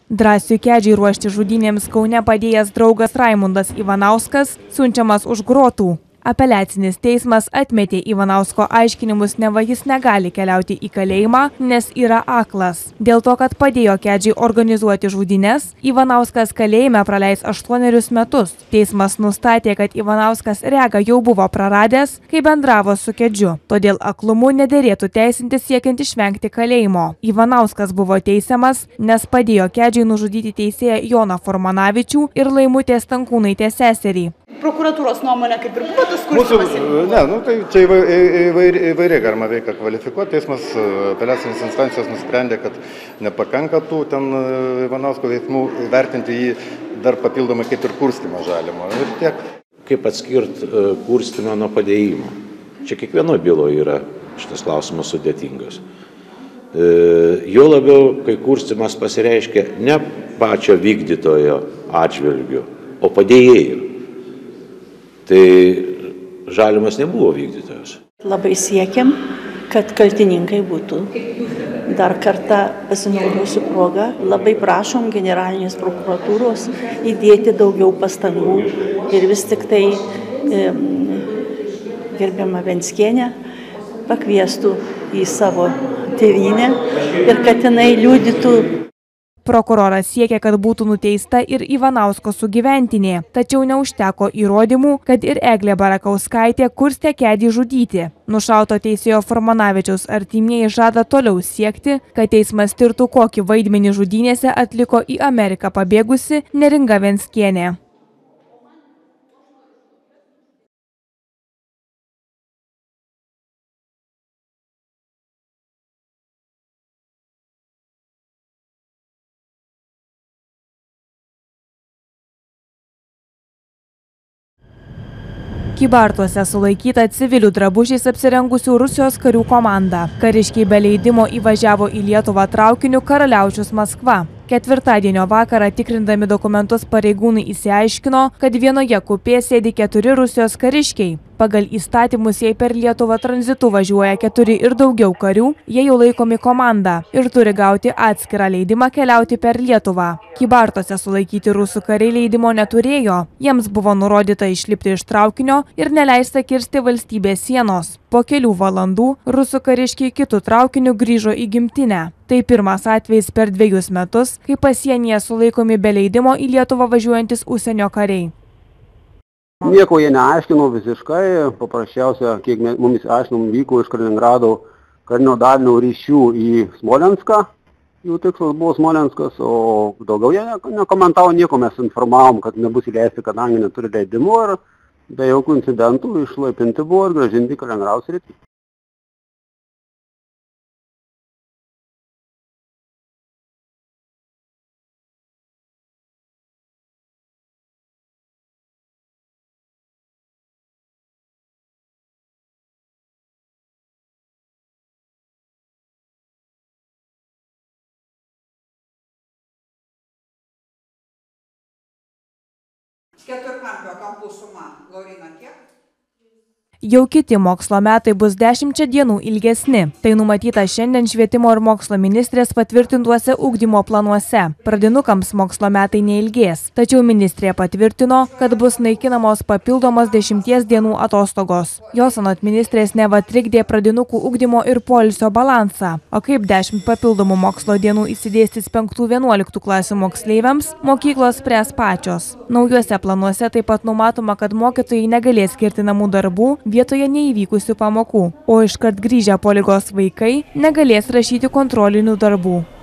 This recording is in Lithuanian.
Drąsiui Kedžiui ruošti žudynėms Kaune padėjęs draugas Raimundas Ivanauskas siunčiamas už grotų. Apeliacinis teismas atmetė Ivanausko aiškinimus, neva jis negali keliauti į kalėjimą, nes yra aklas. Dėl to, kad padėjo Kedžiui organizuoti žudynes, Ivanauskas kalėjime praleis 8 metus. Teismas nustatė, kad Ivanauskas regą jau buvo praradęs, kai bendravo su Kedžiu. Todėl aklumu nederėtų teisintis siekiant išvengti kalėjimo. Ivanauskas buvo teisiamas, nes padėjo Kedžiui nužudyti teisėją Joną Formanavičių ir Laimutės Stankūnaitės seserį. Prokuratūros nuomonė kaip ir buvo tas kursimas? Tai čia įvairiai galima veikia kvalifikuoti. Teismas apeliacinės instancijos nusprendė, kad nepakanka tų ten Ivanausko veiksmų, vertinti jį dar papildomai kaip ir kurstymo žalimo. Ir tiek. Kaip atskirti kurstymą nuo padėjimo? Čia kiekvienoje byloje yra šitas klausimas sudėtingas. Jo labiau, kai kurstymas pasireiškia ne pačio vykdytojo atžvilgiu, o padėjėjo. Tai žalimas nebuvo vykdytojas. Labai siekiam, kad kaltininkai būtų. Dar kartą pasinaudosiu progą. Labai prašom generalinės prokuratūros įdėti daugiau pastangų ir vis tik tai gerbiamą Venckienę pakviestų į savo tėvynę ir kad jinai liudytų. Prokuroras siekia, kad būtų nuteista ir Ivanausko sugyventinė, tačiau neužteko įrodymų, kad ir Eglė Barakauskaitė kurstė Kedį žudyti. Nušauto teisėjo Formanavičiaus artimieji žada toliau siekti, kad teismas tirtų, kokį vaidmenį žudynėse atliko į Ameriką pabėgusi Neringa Venckienė. Kybartuose sulaikyta civilių drabužiais apsirengusių Rusijos karių komanda. Kariškiai be leidimo įvažiavo į Lietuvą traukiniu Karaliaučius Maskva. Ketvirtadienio vakarą tikrindami dokumentus pareigūnai išsiaiškino, kad vienoje kupėje sėdi 4 Rusijos kariškiai. Pagal įstatymus, jei per Lietuvą tranzitu važiuoja 4 ir daugiau karių, jie jau laikomi komanda ir turi gauti atskirą leidimą keliauti per Lietuvą. Kybartuose sulaikyti rusų kariai leidimo neturėjo. Jiems buvo nurodyta išlipti iš traukinio ir neleista kirsti valstybės sienos. Po kelių valandų rusų kariškiai kitų traukinių grįžo į gimtinę. Tai pirmas atvejis per 2 metus, kai pasienyje sulaikomi be leidimo į Lietuvą važiuojantis užsienio kariai. Nieko jie neaiškino visiškai, paprasčiausia, kiek mumis aiškinom, vyko iš Kaliningrado karinio dalinio ryšių į Smolenską. Jų tikslas buvo Smolenskas, o daugiau jie nekomentavo nieko, mes informavom, kad nebus įleisti, kadangi neturi leidimo ir be jokių incidentų išlaipinti buvo ir grąžinti į Kaliningrado sritį. Keturkampio kampų suma, Laurina, kiek? Jau kiti mokslo metai bus 10 dienų ilgesni. Tai numatyta šiandien švietimo ir mokslo ministrės patvirtintuose ugdymo planuose. Pradinukams mokslo metai neilgės. Tačiau ministrė patvirtino, kad bus naikinamos papildomos 10 dienų atostogos. Jos anot ministrės neva trikdė pradinukų ugdymo ir poilsio balansą. O kaip 10 papildomų mokslo dienų įsidėstys 5–11 klasių moksleiviams, mokyklos spręs pačios. Naujuose planuose taip pat numatoma, kad mokytojai negalės skirti namų darbų vietoje neįvykusių pamokų, o iškart grįžę po ligos vaikai negalės rašyti kontrolinių darbų.